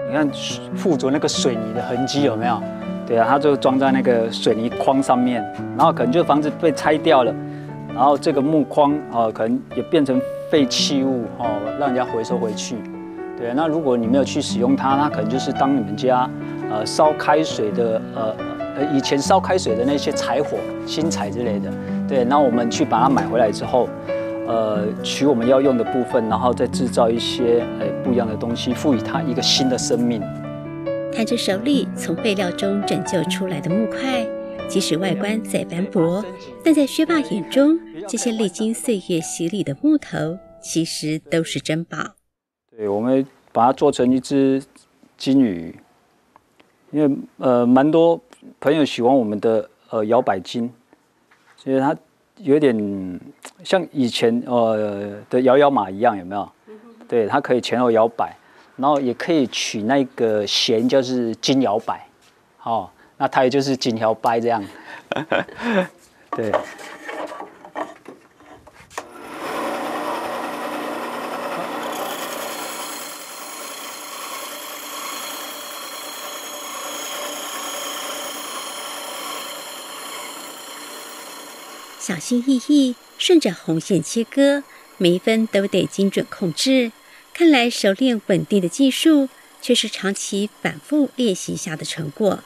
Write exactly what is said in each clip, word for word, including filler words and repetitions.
你看附着那个水泥的痕迹有没有？对啊，它就装在那个水泥框上面，然后可能就房子被拆掉了，然后这个木框哦，可能也变成废弃物哦，让人家回收回去。对，那如果你没有去使用它，它可能就是当你们家呃烧开水的呃呃以前烧开水的那些柴火、薪柴之类的。对，那我们去把它买回来之后，呃，取我们要用的部分，然后再制造一些呃不一样的东西，赋予它一个新的生命。 看着手里从废料中拯救出来的木块，即使外观再斑驳，但在薛爸眼中，这些历经岁月洗礼的木头，其实都是珍宝。 对，我们把它做成一只金鱼，因为呃，蛮多朋友喜欢我们的呃摇摆金，所以它有点像以前呃的摇摇马一样，有没有？对，它可以前后摇摆。然后也可以取那个弦，就是金摇摆，哦，那它也就是金摇摆这样，对。 小心翼翼，顺着红线切割，每一分都得精准控制。看来熟练稳定的技术，却是长期反复练习下的成果。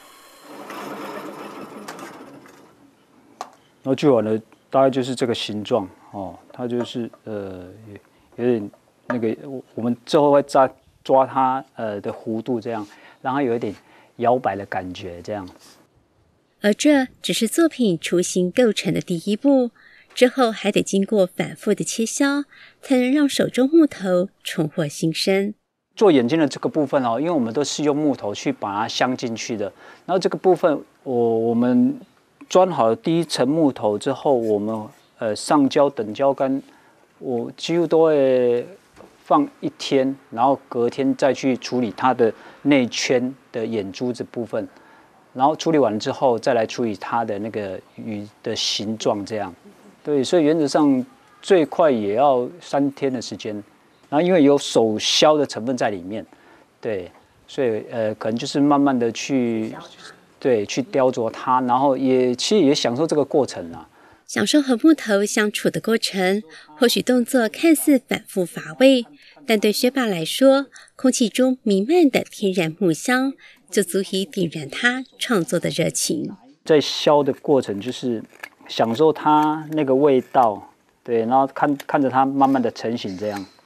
然后锯完了，大概就是这个形状哦，它就是呃有点那个，我们最后会抓抓它呃的弧度，这样让它有一点摇摆的感觉，这样。 而这只是作品雏形构成的第一步。之后还得经过反复的切削，才能让手中木头重获新生。 做眼睛的这个部分哦，因为我们都是用木头去把它镶进去的。然后这个部分，我我们钻好了第一层木头之后，我们呃上胶等胶干，我几乎都会放一天，然后隔天再去处理它的内圈的眼珠子部分。然后处理完之后，再来处理它的那个鱼的形状，这样。对，所以原则上最快也要三天的时间，然后因为有手削的成分在里面，对，所以呃可能就是慢慢的去，对，去雕琢它，然后也其实也享受这个过程啊。 享受和木头相处的过程，或许动作看似反复乏味，但对薛爸来说，空气中弥漫的天然木香，就足以点燃他创作的热情。 在削的过程就是享受它那个味道，对，然后看看着它慢慢的成型，这样。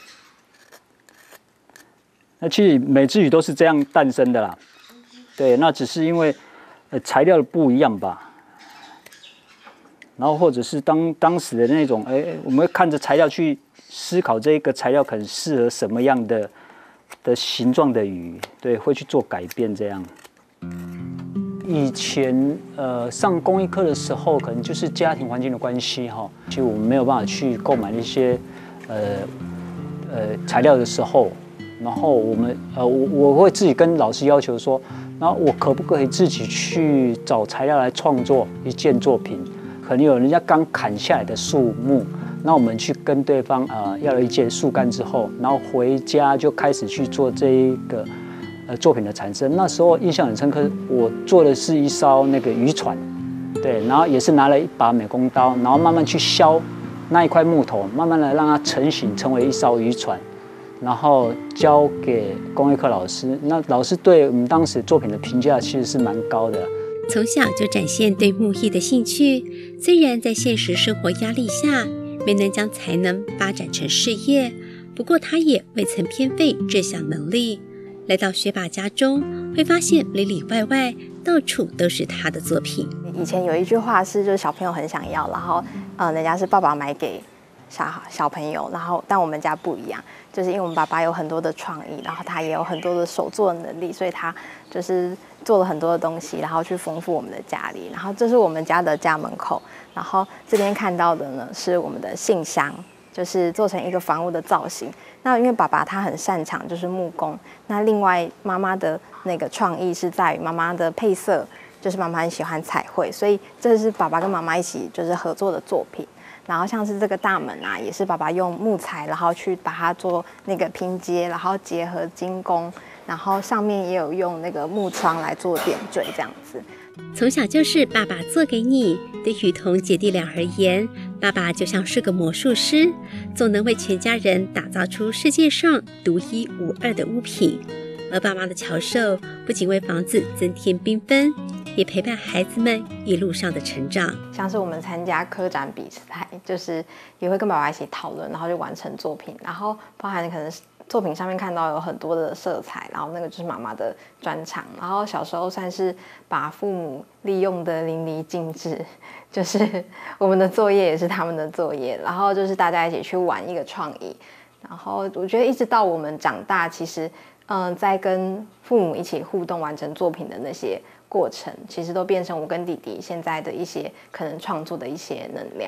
那其实每只鱼都是这样诞生的啦，对，那只是因为呃材料的不一样吧，然后或者是当当时的那种，哎，我们会看着材料去思考这个材料可能适合什么样的的形状的鱼，对，会去做改变这样。以前呃上工艺课的时候，可能就是家庭环境的关系哈，其实我们没有办法去购买那些呃呃材料的时候，然后我们呃我我会自己跟老师要求说，那我可不可以自己去找材料来创作一件作品？可能有人家刚砍下来的树木，那我们去跟对方呃要了一件树干之后，然后回家就开始去做这一个。呃，作品的产生，那时候印象很深刻。我做的是一艘那个渔船，对，然后也是拿了一把美工刀，然后慢慢去削那一块木头，慢慢的让它成型，成为一艘渔船，然后交给工艺课老师。那老师对我们当时作品的评价其实是蛮高的。 从小就展现对木艺的兴趣，虽然在现实生活压力下没能将才能发展成事业，不过他也未曾偏废这项能力。来到薛爸家中，会发现里里外外到处都是他的作品。 以前有一句话是，就是小朋友很想要，然后呃，人家是爸爸买给小小朋友，然后但我们家不一样，就是因为我们爸爸有很多的创意，然后他也有很多的手作能力，所以他就是做了很多的东西，然后去丰富我们的家里。然后这是我们家的家门口，然后这边看到的呢是我们的信箱。就是做成一个房屋的造型。那因为爸爸他很擅长就是木工，那另外妈妈的那个创意是在于妈妈的配色，就是妈妈很喜欢彩绘，所以这是爸爸跟妈妈一起就是合作的作品。然后像是这个大门啊，也是爸爸用木材，然后去把它做那个拼接，然后结合金工， 然后上面也有用那个木窗来做点缀这样子。 从小就是爸爸做给你，对雨桐姐弟俩而言，爸爸就像是个魔术师，总能为全家人打造出世界上独一无二的物品。而爸妈的巧手不仅为房子增添缤纷，也陪伴孩子们一路上的成长。 像是我们参加科展比赛，就是也会跟爸爸一起讨论，然后就完成作品，然后包含可能作品上面看到有很多的色彩，然后那个就是妈妈的专长。然后小时候算是把父母利用的淋漓尽致，就是我们的作业也是他们的作业，然后就是大家一起去玩一个创意。然后我觉得一直到我们长大，其实嗯、呃，在跟父母一起互动完成作品的那些过程，其实都变成我跟弟弟现在的一些可能创作的一些能量。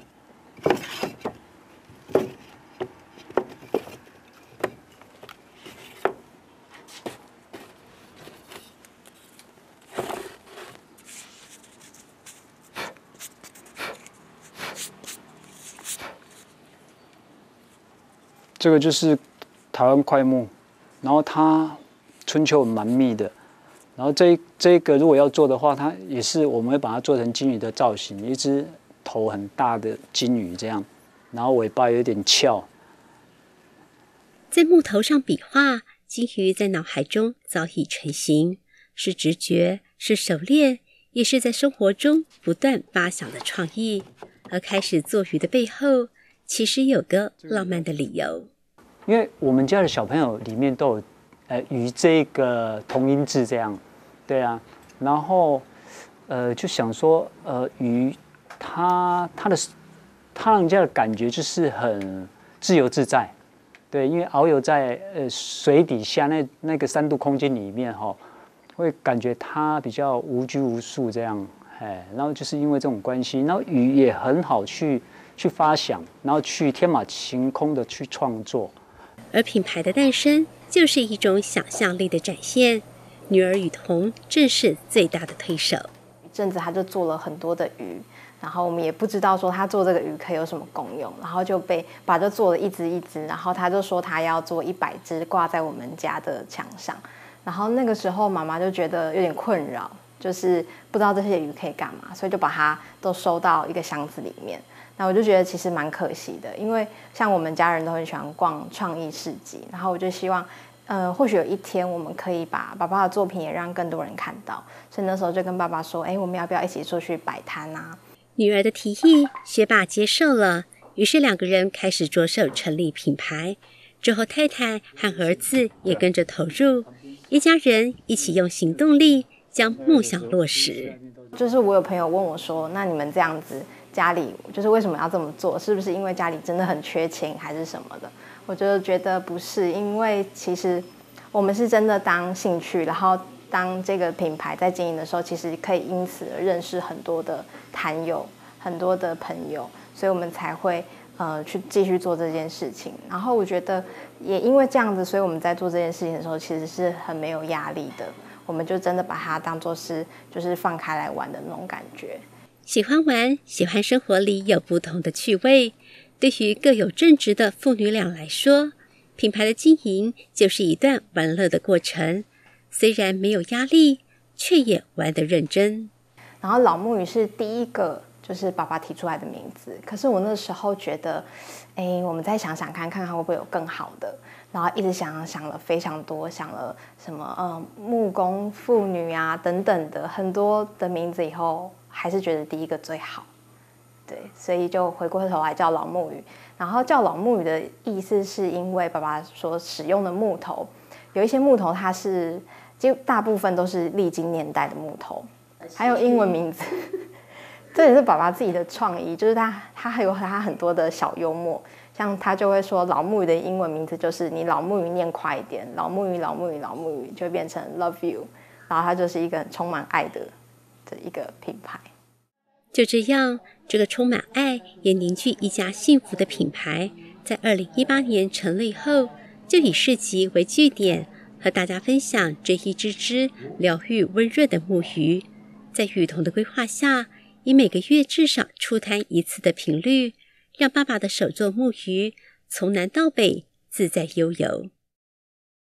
这个就是台湾檜木，然后它春秋蛮密的，然后这这个如果要做的话，它也是我们会把它做成金鱼的造型，一只头很大的金鱼这样，然后尾巴有点翘。 在木头上笔画，金鱼在脑海中早已成型，是直觉，是熟练，也是在生活中不断发想的创意。而开始做鱼的背后，其实有个浪漫的理由。 因为我们家的小朋友里面都有，呃，鱼这个同音字这样，对啊，然后，呃，就想说，呃，鱼它它的它让人家的感觉就是很自由自在，对，因为遨游在呃水底下那那个三度空间里面哈、哦，会感觉它比较无拘无束这样，哎，然后就是因为这种关系，然后鱼也很好去去发想，然后去天马行空的去创作。 而品牌的诞生就是一种想象力的展现，女儿雨桐正是最大的推手。 一阵子他就做了很多的鱼，然后我们也不知道说他做这个鱼可以有什么功用，然后就被爸就做了一只一只，然后他就说他要做一百只挂在我们家的墙上，然后那个时候妈妈就觉得有点困扰，就是不知道这些鱼可以干嘛，所以就把它都收到一个箱子里面。那我就觉得其实蛮可惜的，因为像我们家人都很喜欢逛创意市集，然后我就希望，呃，或许有一天我们可以把爸爸的作品也让更多人看到，所以那时候就跟爸爸说，哎，我们要不要一起出去摆摊啊？ 女儿的提议，学爸接受了，于是两个人开始着手成立品牌。之后太太和儿子也跟着投入，一家人一起用行动力将梦想落实。 就是我有朋友问我说，那你们这样子家里就是为什么要这么做？是不是因为家里真的很缺钱还是什么的？我就觉得不是，因为其实我们是真的当兴趣，然后当这个品牌在经营的时候，其实可以因此而认识很多的摊友，很多的朋友，所以我们才会呃去继续做这件事情。然后我觉得也因为这样子，所以我们在做这件事情的时候，其实是很没有压力的。我们就真的把它当作是就是放开来玩的那种感觉。 喜欢玩，喜欢生活里有不同的趣味。对于各有正职的父女俩来说，品牌的经营就是一段玩乐的过程。虽然没有压力，却也玩得认真。 然后老木鱼是第一个就是爸爸提出来的名字，可是我那时候觉得，哎，我们再想想看看看会不会有更好的。然后一直想想了非常多，想了什么嗯木工妇女啊等等的很多的名字以后，还是觉得第一个最好。对，所以就回过头来叫老木鱼。然后叫老木鱼的意思是因为爸爸说使用的木头，有一些木头它是就大部分都是历经年代的木头，还有英文名字。这也是爸爸自己的创意，就是他他还有他很多的小幽默。像他就会说老木鱼的英文名字就是你老木鱼念快一点，老木鱼老木鱼老木鱼就会变成 love you， 然后它就是一个充满爱的的一个品牌。 就这样，这个充满爱也凝聚一家幸福的品牌，在二零一八年成立后，就以市集为据点，和大家分享这一只只疗愈温润的木鱼。在雨桐的规划下，以每个月至少出摊一次的频率，让爸爸的手作木鱼从南到北自在悠游。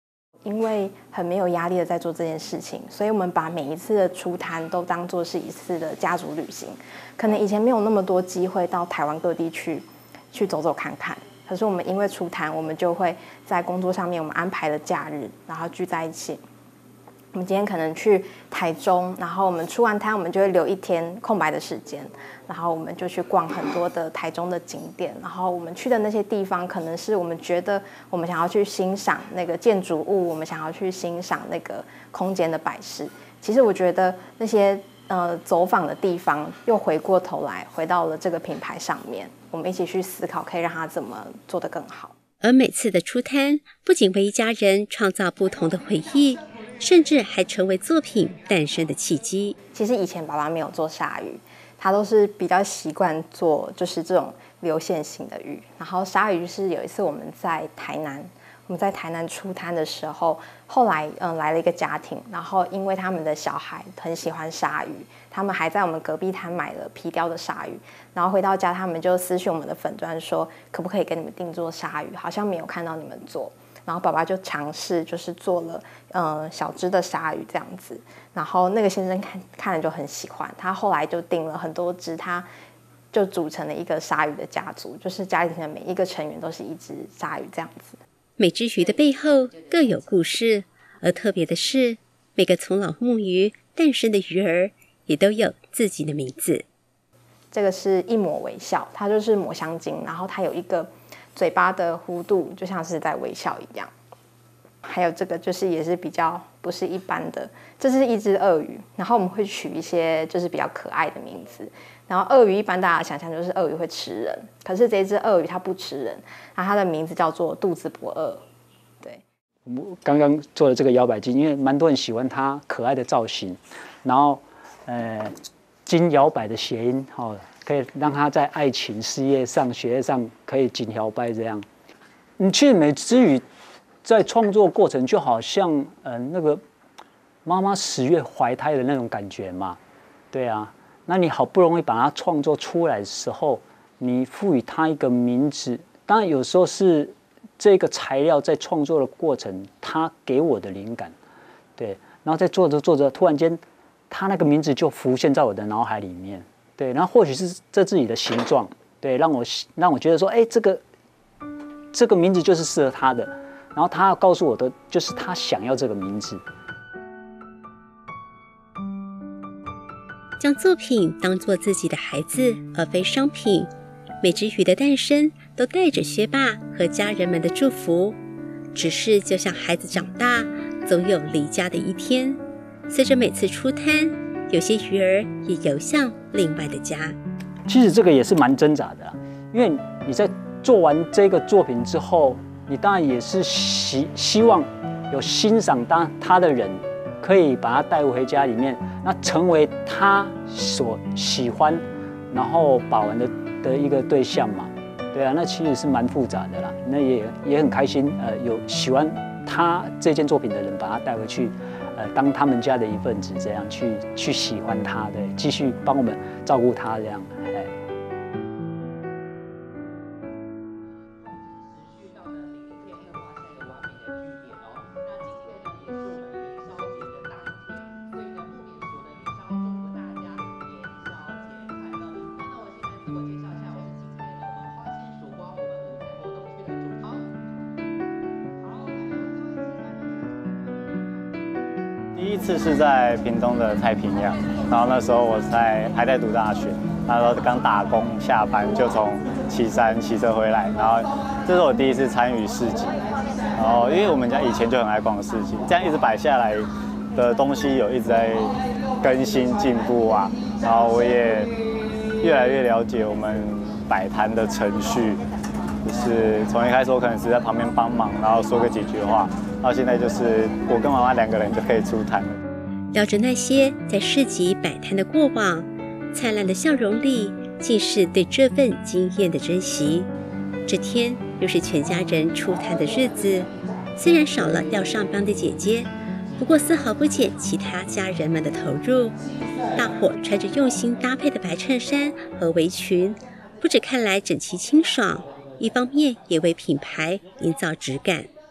因为很没有压力的在做这件事情，所以我们把每一次的出摊都当作是一次的家族旅行。可能以前没有那么多机会到台湾各地去去走走看看，可是我们因为出摊，我们就会在工作上面我们安排了假日，然后聚在一起。我们今天可能去台中，然后我们出完摊，我们就会留一天空白的时间，然后我们就去逛很多的台中的景点，然后我们去的那些地方，可能是我们觉得我们想要去欣赏那个建筑物，我们想要去欣赏那个空间的摆饰。其实我觉得那些呃走访的地方，又回过头来回到了这个品牌上面，我们一起去思考，可以让它怎么做得更好。 而每次的出摊，不仅为一家人创造不同的回忆，甚至还成为作品诞生的契机。 其实以前爸爸没有做鲨鱼，他都是比较习惯做就是这种流线型的鱼。然后鲨鱼是有一次我们在台南，我们在台南出摊的时候，后来嗯来了一个家庭，然后因为他们的小孩很喜欢鲨鱼，他们还在我们隔壁摊买了皮雕的鲨鱼，然后回到家他们就私讯我们的粉专说，可不可以给你们定做鲨鱼？好像没有看到你们做。然后爸爸就尝试就是做了呃小只的鲨鱼这样子，然后那个先生看看了就很喜欢，他后来就订了很多只，他就组成了一个鲨鱼的家族，就是家庭的每一个成员都是一只鲨鱼这样子。 每只鱼的背后各有故事，而特别的是，每个从老木鱼诞生的鱼儿也都有自己的名字。 这个是一抹微笑，它就是抹香鲸，然后它有一个嘴巴的弧度就像是在微笑一样。还有这个就是也是比较不是一般的，这是一只鳄鱼，然后我们会取一些就是比较可爱的名字。然后鳄鱼一般大家想象就是鳄鱼会吃人，可是这只鳄鱼它不吃人，然后它的名字叫做肚子不饿。对， 我刚刚做的这个摇摆鲸，因为蛮多人喜欢它可爱的造型，然后呃鲸摇摆的谐音，哦，可以让它在爱情、事业上、学业上可以紧摇摆这样。你其实每只鱼在创作过程就好像呃那个妈妈十月怀胎的那种感觉嘛，对啊。那你好不容易把它创作出来的时候，你赋予它一个名字，当然有时候是这个材料在创作的过程，它给我的灵感，对，然后在做着做着，突然间，它那个名字就浮现在我的脑海里面，对，然后或许是这自己的形状，对，让我让我觉得说，哎，这个这个名字就是适合他的，然后他要告诉我的就是他想要这个名字。 将作品当作自己的孩子，而非商品。每只鱼的诞生都带着学霸和家人们的祝福。只是就像孩子长大，总有离家的一天。随着每次出摊，有些鱼儿也游向另外的家。 其实这个也是蛮挣扎的啦，因为你在做完这个作品之后，你当然也是希希望有欣赏当他的人可以把它带回家里面，那成为他所喜欢，然后把玩的的一个对象嘛，对啊，那其实是蛮复杂的啦。那也也很开心，呃，有喜欢他这件作品的人把它带回去，呃，当他们家的一份子，这样去去喜欢他，对，继续帮我们照顾他这样，哎。 第一次是在屏东的太平洋，然后那时候我在还在读大学，那时候刚打工下班就从旗山骑车回来，然后这是我第一次参与市集，然后因为我们家以前就很爱逛市集，这样一直摆下来的东西有一直在更新进步啊，然后我也越来越了解我们摆摊的程序，就是从一开始我可能只在旁边帮忙，然后说个几句话。到现在就是我跟妈妈两个人就可以出摊了。 聊着那些在市集摆摊的过往，灿烂的笑容里尽是对这份经验的珍惜。这天又是全家人出摊的日子，虽然少了要上班的姐姐，不过丝毫不减其他家人们的投入。大伙穿着用心搭配的白衬衫和围裙，不只看来整齐清爽，一方面也为品牌营造质感。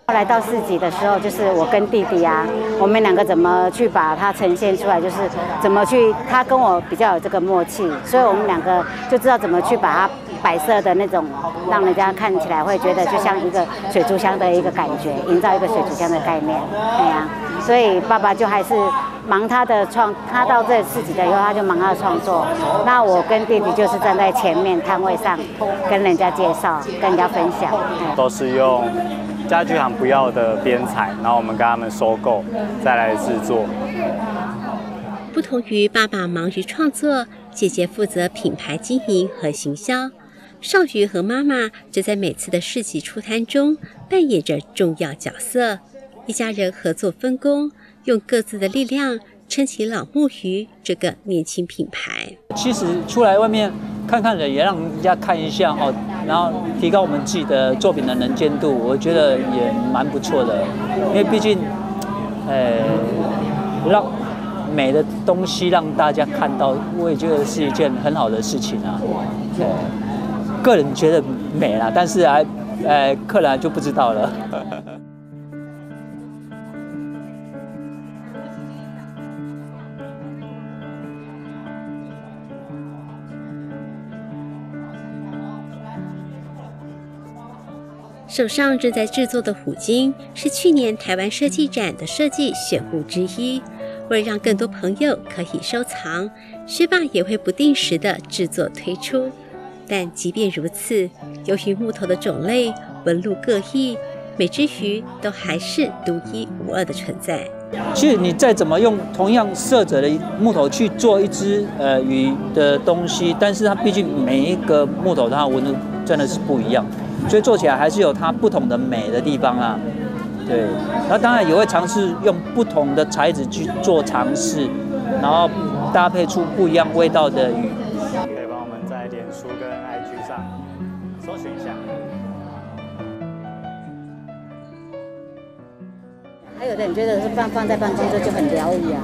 来到市集的时候，就是我跟弟弟啊，我们两个怎么去把它呈现出来，就是怎么去，他跟我比较有这个默契，所以我们两个就知道怎么去把它摆设的那种，让人家看起来会觉得就像一个水族箱的一个感觉，营造一个水族箱的概念，对呀、啊。所以爸爸就还是忙他的创，他到这市集的以后，他就忙他的创作。那我跟弟弟就是站在前面摊位上，跟人家介绍，跟人家分享。 都是用家具行不要的编材，然后我们跟他们收购，再来制作。 不同于爸爸忙于创作，姐姐负责品牌经营和行销。少瑜和妈妈则在每次的市集出摊中扮演着重要角色。一家人合作分工，用各自的力量撑起老木鱼这个年轻品牌。 其实出来外面看看人，也让人家看一下哦，然后提高我们自己的作品的能见度，我觉得也蛮不错的。因为毕竟，呃，让美的东西让大家看到，我也觉得是一件很好的事情啊。对，个人觉得美啦，但是还，呃，客人就不知道了。 手上正在制作的虎鲸是去年台湾设计展的设计选物之一。为了让更多朋友可以收藏，薛爸也会不定时的制作推出。但即便如此，由于木头的种类、纹路各异，每只鱼都还是独一无二的存在。 其实你再怎么用同样色泽的木头去做一只呃鱼的东西，但是它毕竟每一个木头它的纹路真的是不一样。所以做起来还是有它不同的美的地方啊，对。那当然也会尝试用不同的材质去做尝试，然后搭配出不一样味道的鱼。 可以帮我们在脸书跟 I G 上搜寻一下。 还有的人觉得是放放在办公桌就很疗愈啊，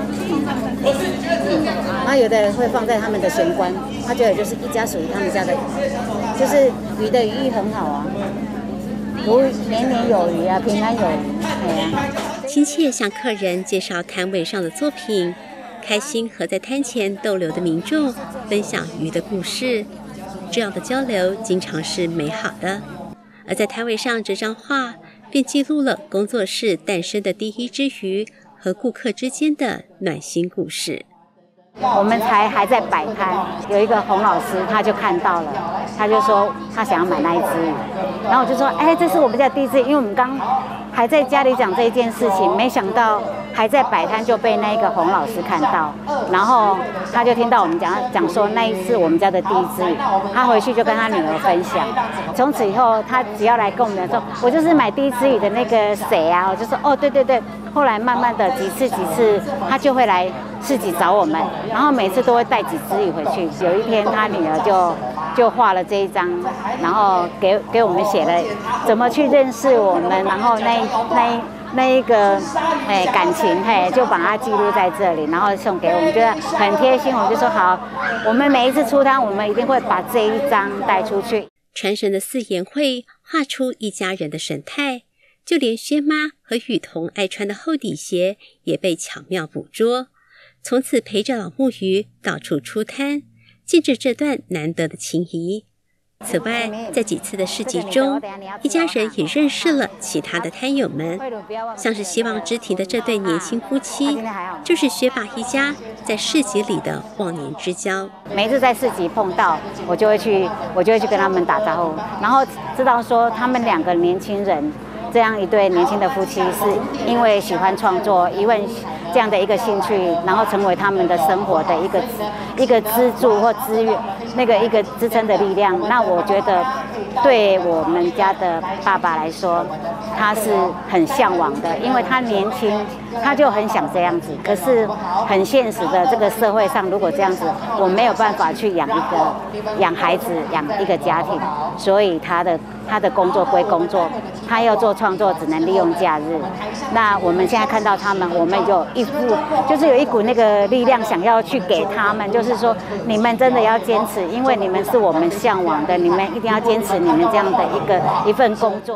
嗯，那有的人会放在他们的玄关，他觉得就是一家属于他们家的，就是鱼的寓意很好啊，如年年有余啊，平安有余，哎呀。 亲切向客人介绍摊位上的作品，开心和在摊前逗留的民众分享鱼的故事，这样的交流经常是美好的。而在摊位上这张画便记录了工作室诞生的第一只鱼和顾客之间的暖心故事。 我们才还在摆摊，有一个洪老师他就看到了，他就说他想要买那一只鱼，然后我就说，哎，这是我们家第一只，因为我们刚还在家里讲这一件事情，没想到还在摆摊就被那个洪老师看到，然后他就听到我们讲讲说那一次我们家的第一只鱼，他回去就跟他女儿分享，从此以后他只要来跟我们说，我就是买第一只鱼的那个谁啊，我就说哦对对对，后来慢慢的几次几次他就会来市集找我们，然后每次都会带几只鱼回去。有一天他女儿就就画了这一张，然后给给我们写了怎么去认识我们，然后那那那一个哎感情嘿，就把它记录在这里，然后送给我们，觉得很贴心。我就说好，我们每一次出摊，我们一定会把这一张带出去。 传神的四言会画出一家人的神态，就连薛妈和雨桐爱穿的厚底鞋也被巧妙捕捉。从此陪着老木鱼到处出摊，见证这段难得的情谊。此外，在几次的市集中，一家人也认识了其他的摊友们，像是希望之庭的这对年轻夫妻，就是薛爸一家在市集里的忘年之交。 每次在市集碰到，我就会去，我就会去跟他们打招呼，然后知道说他们两个年轻人。这样一对年轻的夫妻是因为喜欢创作，因为这样的一个兴趣，然后成为他们的生活的一个一个支柱或资源，那个一个支撑的力量。那我觉得对我们家的爸爸来说，他是很向往的，因为他年轻，他就很想这样子。可是很现实的，这个社会上如果这样子，我没有办法去养一个养孩子，养一个家庭，所以他的他的工作归工作，他要做创作只能利用假日。那我们现在看到他们，我们有一股就是有一股那个力量，想要去给他们，就是说你们真的要坚持，因为你们是我们向往的，你们一定要坚持你们这样的一个一份工作。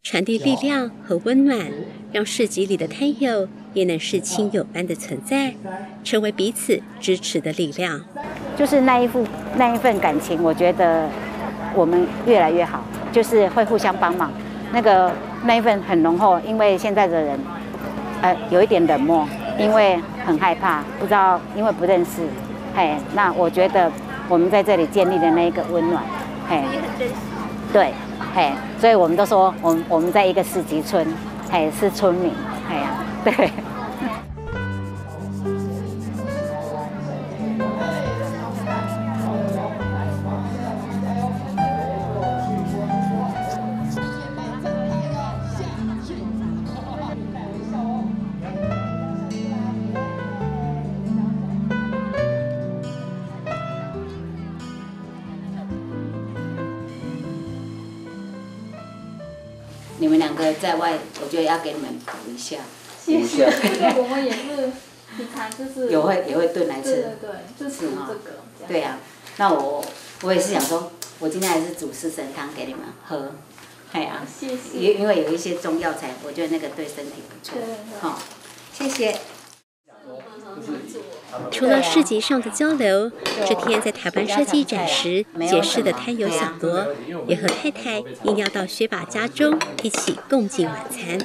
传递力量和温暖，让市集里的摊友也能是亲友般的存在，成为彼此支持的力量。 就是那一副那一份感情，我觉得我们越来越好，就是会互相帮忙。那个那一份很浓厚，因为现在的人，呃，有一点冷漠，因为很害怕，不知道，因为不认识，嘿，那我觉得我们在这里建立的那个温暖，嘿，对，嘿，所以我们都说，我们我们在一个市集村，嘿，是村民，嘿呀、啊，对。你们两个在外，我觉得要给你们补一下。 谢谢，这个我们也是平常就是有会也会炖来吃。 对对对，就吃这个。 对呀、啊，那我我也是想说，我今天还是煮四神汤给你们喝。哎呀、啊， 谢谢。 因因为有一些中药材，我觉得那个对身体不错。 对对对。 好、哦，谢谢。 除了市集上的交流，这天在台湾设计展时结识的摊友小罗，也和太太应邀到薛爸家中一起共进晚餐。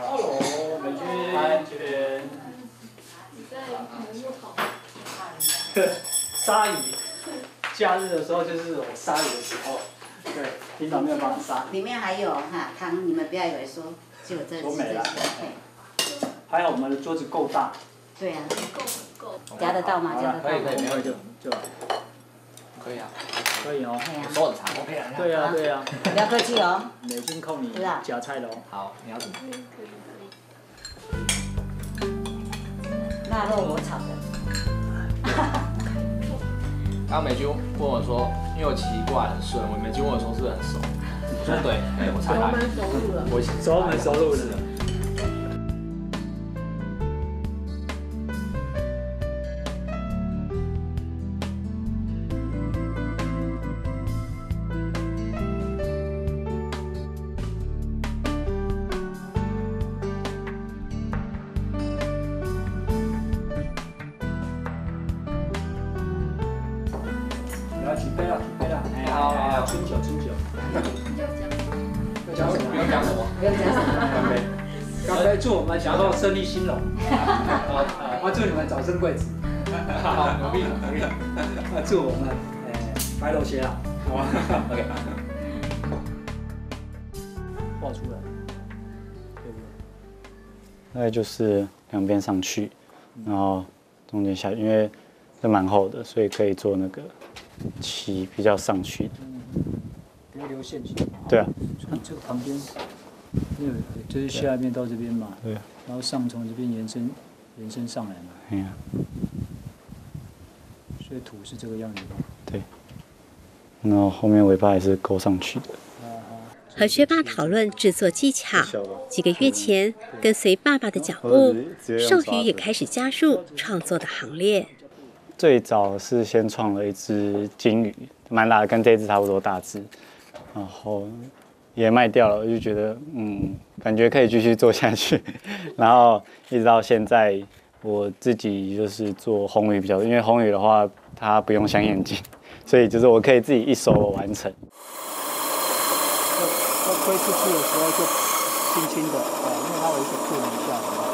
杀鱼，假日的时候就是我杀鱼的时候，对，平常没有办法杀。 里面还有哈汤，你们不要以为说只有这说没了。 对。 还好我们的桌子够大。 对呀、啊。够够。夹得到吗？夹得到。 可以可以，没有就就。 可以啊。 可以哦。 可以啊。 手很长 ，OK 啊。 对呀对呀。 不要客气哦。 美金扣你夹菜喽。 好，你要怎么？ 腊肉我炒的。 刚刚美君问我说，因为我骑过来很顺，我美君问我说是不是很熟？我说对，哎，我猜来。 熟路了。 我熟门熟路的。举杯了，举杯了！哎呀，春酒，春酒。 讲什么？不用讲什么。 不用讲什么。 干杯！干杯！祝我们小豆生意兴隆。啊，我祝你们早生贵子。 好，努力，努力。 啊，祝我们呃白头偕老。好吧 ？OK。画出来，对不对？ 大概就是两边上去，然后中间下去，因为这蛮厚的，所以可以做那个。漆比较上去的， 不要留线去。 对啊， 这个旁边，那个就是下面到这边嘛。 对。 然后上从这边延伸，延伸上来嘛。 哎呀。 所以土是这个样子的。 对。然后后面尾巴也是勾上去的。 和薛爸讨论制作技巧。几个月前，跟随爸爸的脚步，少宇也开始加入创作的行列。 最早是先创了一只金鱼，蛮大的，跟这只差不多大只，然后也卖掉了，我就觉得嗯，感觉可以继续做下去，然后一直到现在，我自己就是做红鱼比较多，因为红鱼的话它不用镶眼睛，所以就是我可以自己一手完成。 要推出去的时候就轻轻的，啊，因为它有一个触能下来。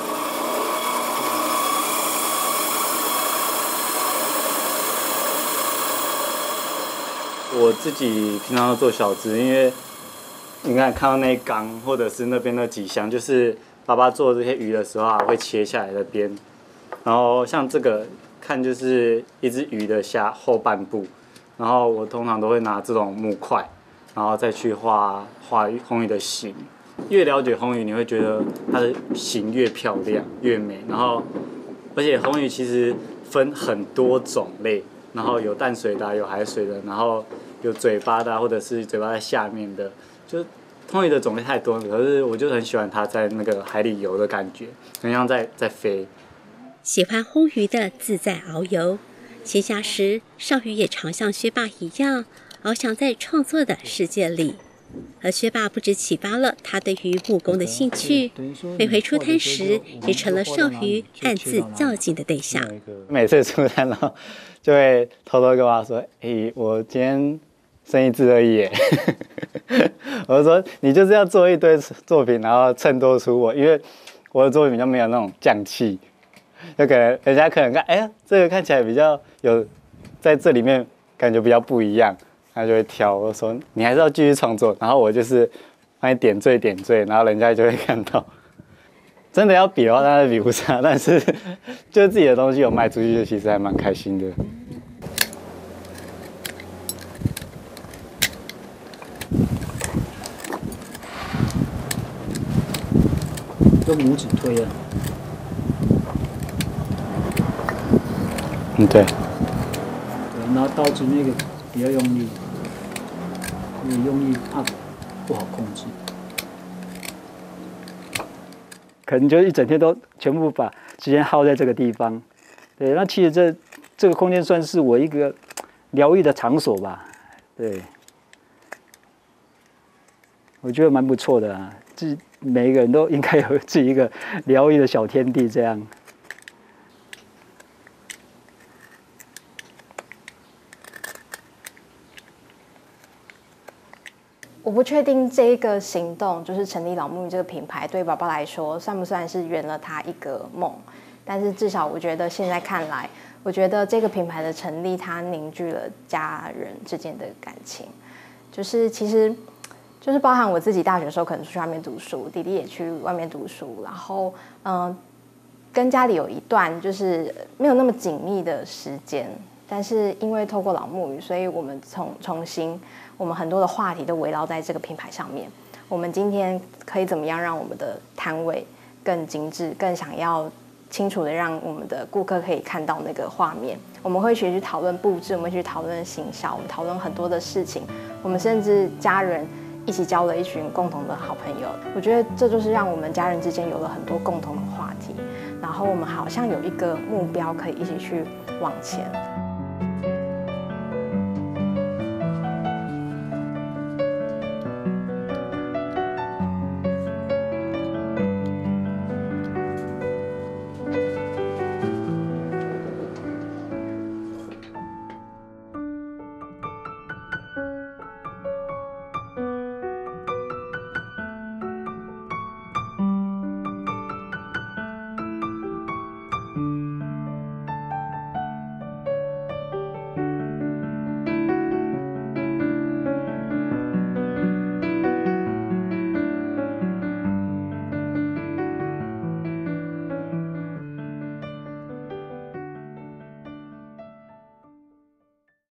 我自己平常都做小只，因为你看看到那一缸或者是那边那几箱，就是爸爸做这些鱼的时候啊，会切下来的边。然后像这个看就是一只鱼的下后半部，然后我通常都会拿这种木块，然后再去画画红鱼的形。越了解红鱼，你会觉得它的形越漂亮越美。然后而且红鱼其实分很多种类，然后有淡水的、啊，有海水的，然后有嘴巴的、啊，或者是嘴巴在下面的，就是红鱼的种类太多了。可是我就很喜欢它在那个海里游的感觉，很像在在飞。 喜欢红鱼的自在遨游，闲暇时少宇也常像薛爸一样，翱翔在创作的世界里。 何学霸不止启发了他对于木工的兴趣，每回出摊时也成了少瑜暗自较劲的对象。 每次出摊然后就会偷偷跟我说：“诶、欸，我今天生一只而已耶。”我就说：“你就是要做一堆作品，然后衬托出我，因为我的作品就没有那种匠气，就可能人家可能看，哎呀，这个看起来比较有在这里面感觉比较不一样。”他就会挑，我说你还是要继续创作，然后我就是帮你点缀点缀，然后人家就会看到。真的要比的话，当然比不上，但是就自己的东西有卖出去，其实还蛮开心的。 用拇指推啊。 嗯，对。 对，拿刀子那个比较用力。你用力怕不好控制，可能就一整天都全部把时间耗在这个地方。对，那其实这这个空间算是我一个疗愈的场所吧。对，我觉得蛮不错的啊。自每一个人都应该有自己一个疗愈的小天地，这样。 我不确定这一个行动，就是成立老木鱼这个品牌，对爸爸来说算不算是圆了他一个梦？但是至少我觉得现在看来，我觉得这个品牌的成立，它凝聚了家人之间的感情。就是其实，就是包含我自己大学的时候可能出去外面读书，弟弟也去外面读书，然后嗯，跟家里有一段就是没有那么紧密的时间。但是因为透过老木鱼，所以我们重重新，我们很多的话题都围绕在这个品牌上面。我们今天可以怎么样让我们的摊位更精致，更想要清楚的让我们的顾客可以看到那个画面？我们会学去讨论布置，我们会去讨论行销，我们讨论很多的事情。我们甚至家人一起交了一群共同的好朋友。我觉得这就是让我们家人之间有了很多共同的话题，然后我们好像有一个目标可以一起去往前。